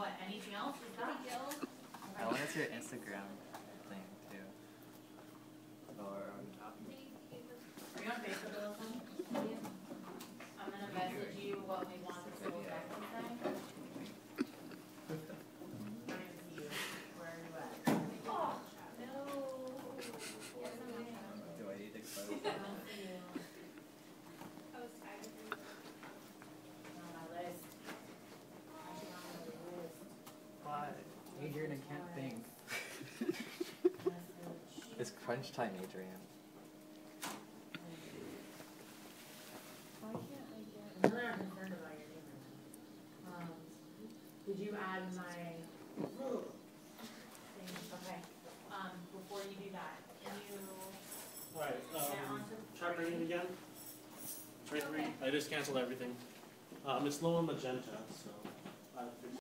What? Anything else? Is that I want to see your Instagram thing too. Or Are you on Facebook or something? I'm gonna message you what we want the school back to say. I don't even see you. Where are you at? Oh, no. do I need to close? I don't see you. On my list. Actually, not on the list. Why? Adrian, I can't think. Message. It's crunch time, Adrian. Why can't I get? Another I'm concerned about your neighbor. Did you add my thing? Okay. Before you do that, can you Alright, get onto try bringing it again. Try three. Okay. I just canceled everything. It's low on magenta, so I fixed